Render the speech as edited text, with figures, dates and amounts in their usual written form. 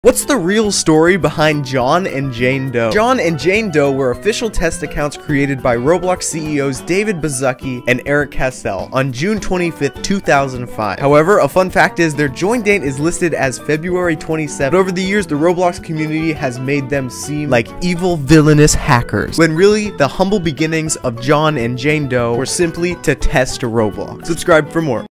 What's the real story behind John and Jane Doe? John and Jane Doe were official test accounts created by Roblox CEOs David Baszucki and Eric Castell on June 25th, 2005. However, a fun fact is their join date is listed as February 27th, but over the years, the Roblox community has made them seem like evil, villainous hackers, when really, the humble beginnings of John and Jane Doe were simply to test Roblox. Subscribe for more.